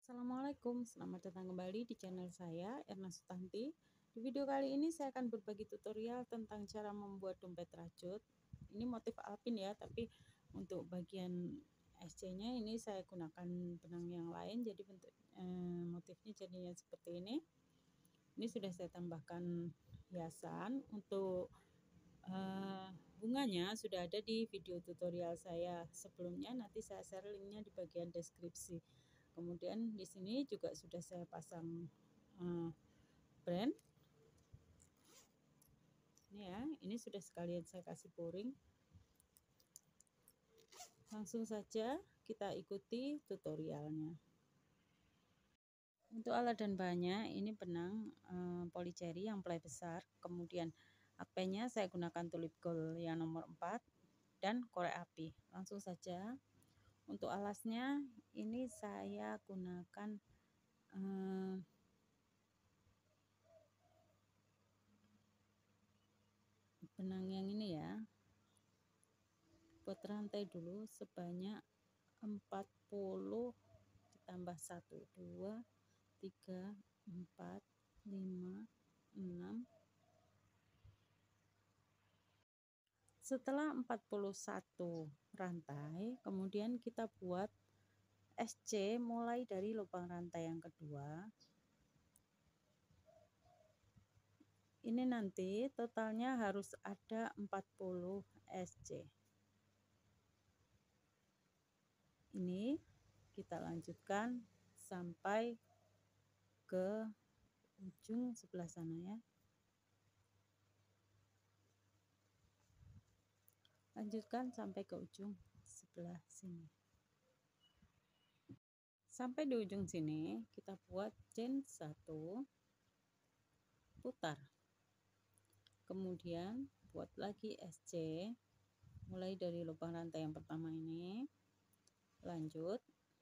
Assalamualaikum, selamat datang kembali di channel saya, Erna Sutanti. Di video kali ini saya akan berbagi tutorial tentang cara membuat dompet rajut. Ini motif alpin ya, tapi untuk bagian SC-nya ini saya gunakan benang yang lain, jadi bentuk motifnya jadinya seperti ini. Ini sudah saya tambahkan hiasan. Untuk bunganya sudah ada di video tutorial saya sebelumnya, nanti saya share linknya di bagian deskripsi. Kemudian di sini juga sudah saya pasang brand ini ya, ini sudah sekalian saya kasih pouring. Langsung saja kita ikuti tutorialnya. Untuk alat dan bahannya, ini benang polycherry yang ply besar, kemudian akpennya saya gunakan tulip gold yang nomor 4 dan korek api. Langsung saja. Untuk alasnya ini saya gunakan benang yang ini ya, buat rantai dulu sebanyak 40 ditambah 1 2 3 4 5 6. Setelah 41 rantai, kemudian kita buat SC mulai dari lubang rantai yang kedua. Ini nanti totalnya harus ada 40 SC. Ini kita lanjutkan sampai ke ujung sebelah sana ya. Lanjutkan sampai ke ujung sebelah sini. Sampai di ujung sini kita buat chain 1, putar. Kemudian buat lagi SC mulai dari lubang rantai yang pertama ini. Lanjut.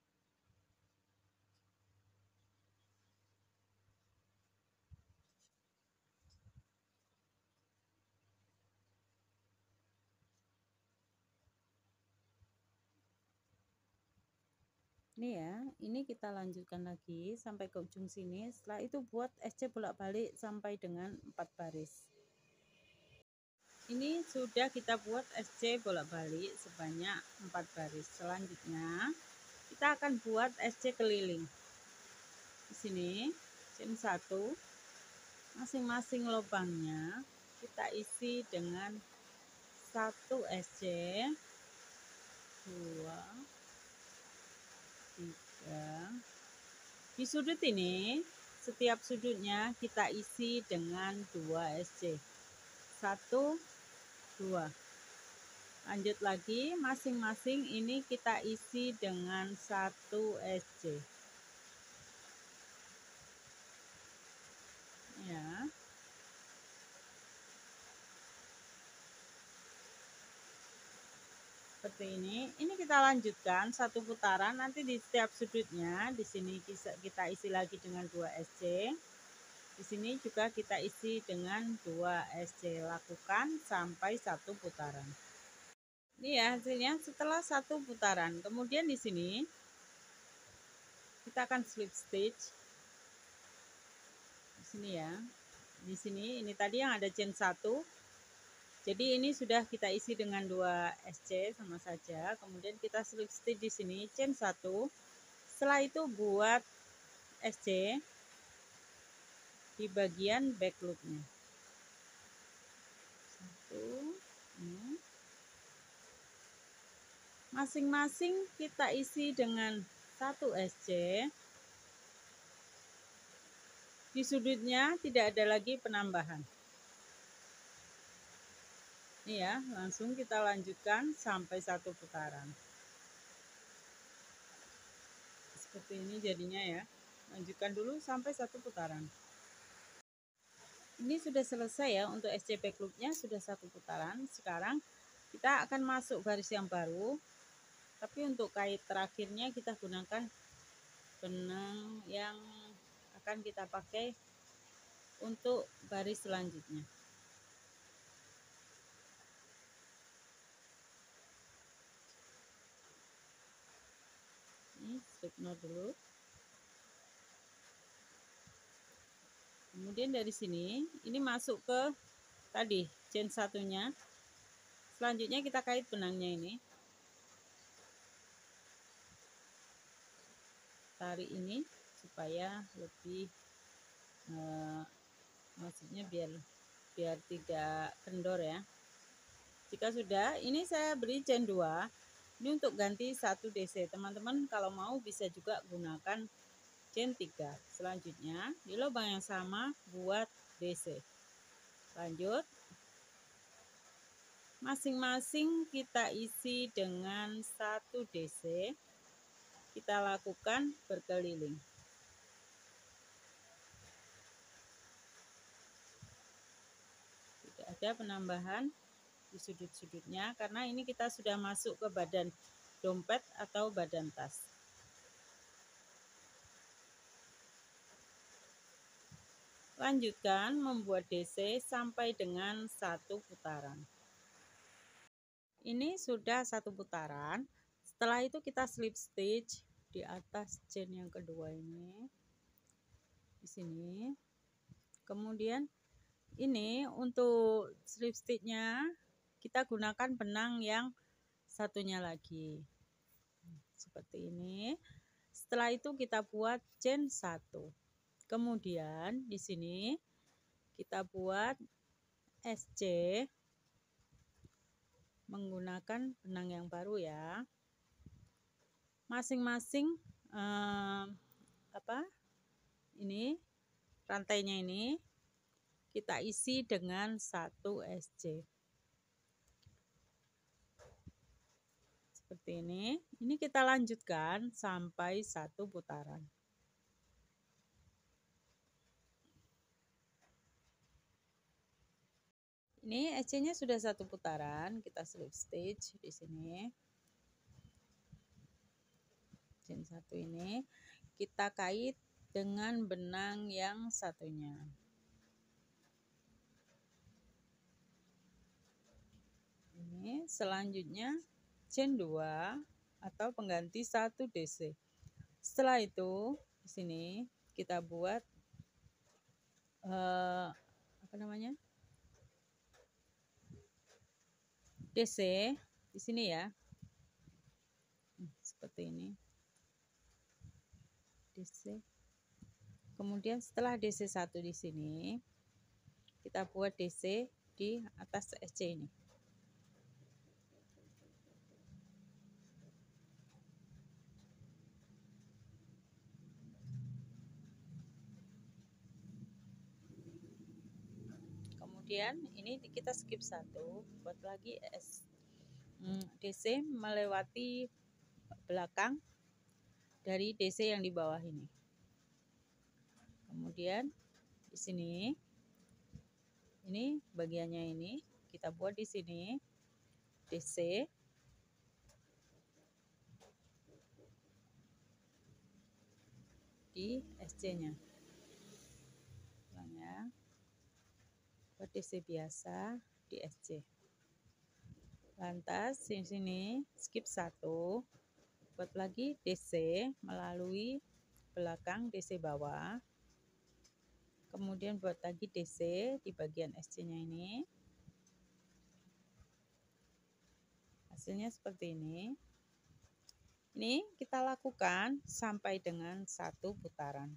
Ini ya, ini kita lanjutkan lagi sampai ke ujung sini. Setelah itu buat SC bolak-balik sampai dengan 4 baris. Ini sudah kita buat SC bolak-balik sebanyak 4 baris. Selanjutnya kita akan buat SC keliling. Di sini chain 1, masing-masing lubangnya kita isi dengan 1 SC, 2, 3. Di sudut ini setiap sudutnya kita isi dengan 2 SC, 1 2. Lanjut lagi, masing-masing ini kita isi dengan 1 SC ya. Seperti ini kita lanjutkan satu putaran. Nanti di setiap sudutnya di sini kita isi lagi dengan 2 SC. Di sini juga kita isi dengan 2 SC. Lakukan sampai satu putaran. Ini ya hasilnya setelah satu putaran. Kemudian di sini kita akan slip stitch. Di sini ya. Di sini ini tadi yang ada chain 1. Jadi ini sudah kita isi dengan 2 SC sama saja. Kemudian kita slip stitch di sini chain 1. Setelah itu buat SC di bagian back loopnya. 1. Masing-masing kita isi dengan 1 SC. Di sudutnya tidak ada lagi penambahan. Ini ya, langsung kita lanjutkan sampai satu putaran. Seperti ini jadinya ya. Lanjutkan dulu sampai satu putaran. Ini sudah selesai ya, untuk SC back loopnya sudah satu putaran. Sekarang kita akan masuk baris yang baru. Tapi untuk kait terakhirnya kita gunakan benang yang akan kita pakai untuk baris selanjutnya. Ini strip knot dulu. Kemudian dari sini ini masuk ke tadi chain satunya. Selanjutnya kita kait benangnya ini. Tarik ini supaya lebih maksudnya biar tidak kendor ya. Jika sudah, ini saya beri chain 2. Ini untuk ganti 1 DC. Teman-teman kalau mau bisa juga gunakan chain 3. Selanjutnya di lubang yang sama buat DC. Lanjut. Masing-masing kita isi dengan 1 DC. Kita lakukan berkeliling. Tidak ada penambahan di sudut-sudutnya karena ini kita sudah masuk ke badan dompet atau badan tas. Lanjutkan membuat DC sampai dengan 1 putaran. Ini sudah 1 putaran. Setelah itu kita slip stitch di atas chain yang kedua ini. Di sini. Kemudian ini untuk slip stitchnya kita gunakan benang yang satunya lagi. Seperti ini. Setelah itu kita buat chain 1. Kemudian di sini kita buat SC menggunakan benang yang baru ya. Masing-masing ini rantainya ini kita isi dengan 1 SC. Seperti ini. Ini kita lanjutkan sampai 1 putaran. Ini SC-nya sudah 1 putaran, kita slip stitch di sini. Chain 1 ini kita kait dengan benang yang satunya. Ini selanjutnya chain 2 atau pengganti 1 DC. Setelah itu di sini kita buat DC di sini ya. Seperti ini. DC. Kemudian setelah DC 1 di sini kita buat DC di atas SC ini. Kemudian ini kita skip 1, buat lagi DC melewati belakang dari DC yang di bawah ini. Kemudian di sini ini bagiannya ini kita buat di sini DC di SC-nya. Buat DC biasa di SC. Lantas di sini skip 1, buat lagi DC melalui belakang DC bawah. Kemudian buat lagi DC di bagian SC-nya ini. Hasilnya seperti ini. Ini kita lakukan sampai dengan 1 putaran.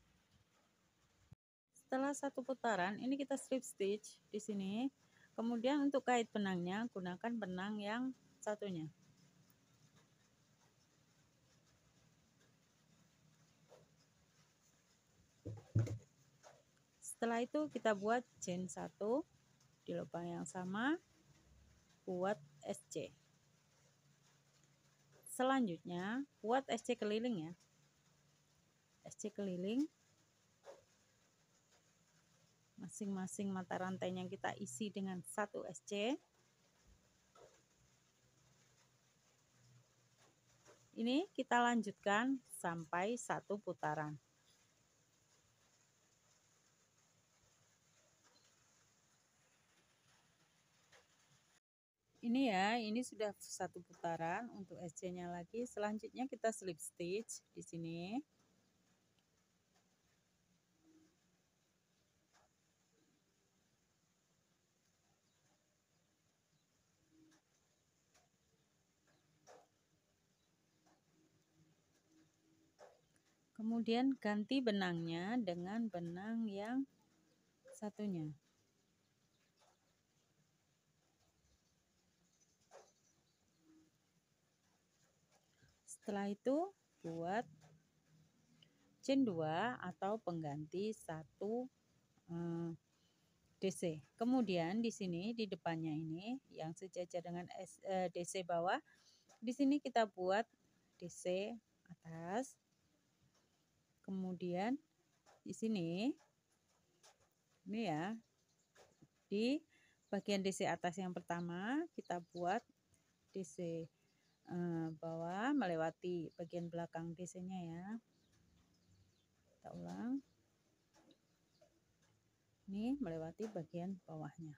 Setelah 1 putaran, ini kita slip stitch di sini. Kemudian untuk kait benangnya gunakan benang yang satunya. Setelah itu kita buat chain 1 di lubang yang sama, buat SC. Selanjutnya buat SC keliling ya. SC keliling. Masing-masing mata rantainya kita isi dengan 1 SC. Ini kita lanjutkan sampai 1 putaran. Ini ya, ini sudah 1 putaran untuk SC-nya lagi. Selanjutnya kita slip stitch di sini. Kemudian ganti benangnya dengan benang yang satunya. Setelah itu buat chain 2 atau pengganti 1 DC. Kemudian di sini di depannya ini yang sejajar dengan DC bawah, di sini kita buat DC atas. Kemudian di sini ini ya, di bagian DC atas yang pertama kita buat DC bawah melewati bagian belakang DC-nya ya. Kita ulang. Ini melewati bagian bawahnya.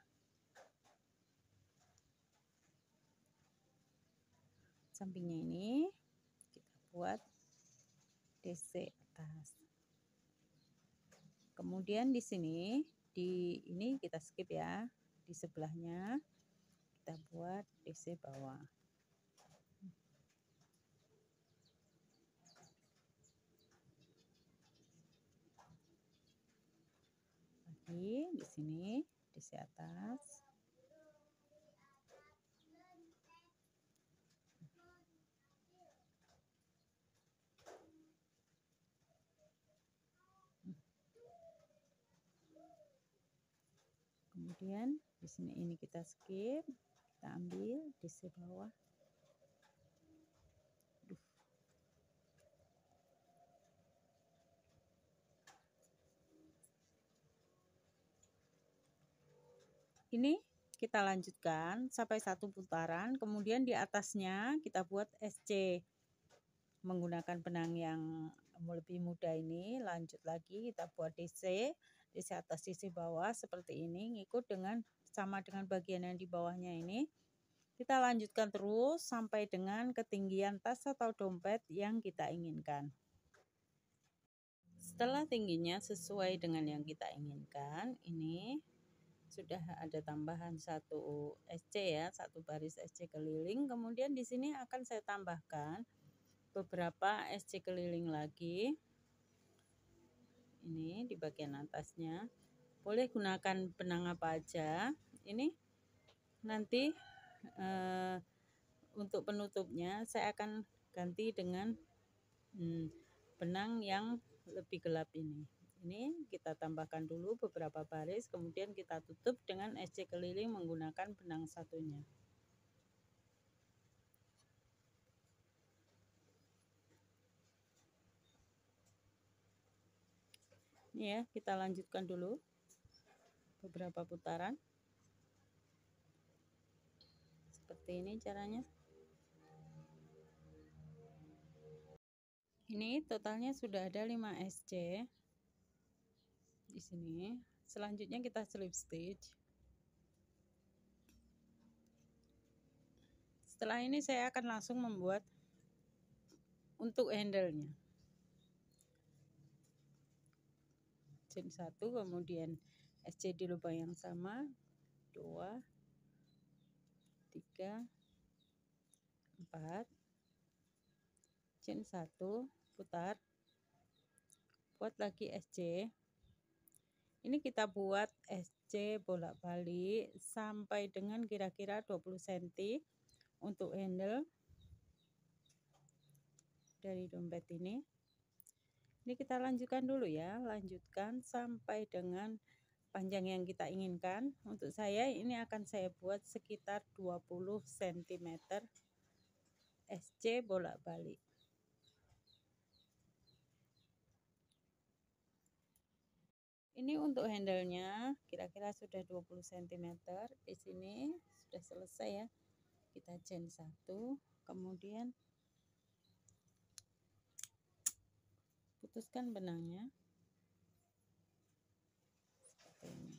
Sampingnya ini kita buat DC atas. Kemudian di sini ini kita skip ya. Di sebelahnya kita buat DC bawah. Lagi di sini DC atas. Kemudian di sini ini kita skip, kita ambil DC bawah. Ini kita lanjutkan sampai 1 putaran, kemudian di atasnya kita buat SC menggunakan benang yang lebih mudah ini. Lanjut lagi kita buat DC atas DC bawah seperti ini, ngikut dengan sama dengan bagian yang di bawahnya ini. Kita lanjutkan terus sampai dengan ketinggian tas atau dompet yang kita inginkan. Setelah tingginya sesuai dengan yang kita inginkan, ini sudah ada tambahan 1 SC ya, 1 baris SC keliling. Kemudian di sini akan saya tambahkan beberapa SC keliling lagi. Ini di bagian atasnya. Boleh gunakan benang apa aja. Ini nanti untuk penutupnya saya akan ganti dengan benang yang lebih gelap ini. Ini kita tambahkan dulu beberapa baris, kemudian kita tutup dengan SC keliling menggunakan benang satunya. Ini ya, kita lanjutkan dulu beberapa putaran. Seperti ini caranya. Ini totalnya sudah ada 5 SC di sini. Selanjutnya kita slip stitch. Setelah ini saya akan langsung membuat untuk handle-nya. Chain 1, kemudian SC di lubang yang sama, 2, 3, 4, chain 1, putar, buat lagi SC. Ini kita buat SC bolak-balik sampai dengan kira-kira 20 cm untuk handle dari dompet ini. Ini kita lanjutkan dulu ya, lanjutkan sampai dengan panjang yang kita inginkan. Untuk saya ini akan saya buat sekitar 20 cm SC bolak-balik. Ini untuk handle-nya kira-kira sudah 20 cm. Di sini sudah selesai ya. Kita chain 1, kemudian putuskan benangnya. Seperti ini.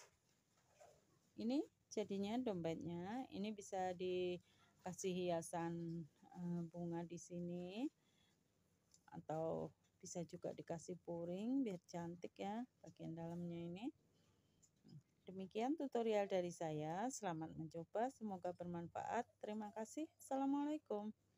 Ini jadinya dompetnya. Ini bisa dikasih hiasan bunga di sini, atau bisa juga dikasih puring biar cantik ya bagian dalamnya ini. Demikian tutorial dari saya. Selamat mencoba, semoga bermanfaat. Terima kasih. Assalamualaikum.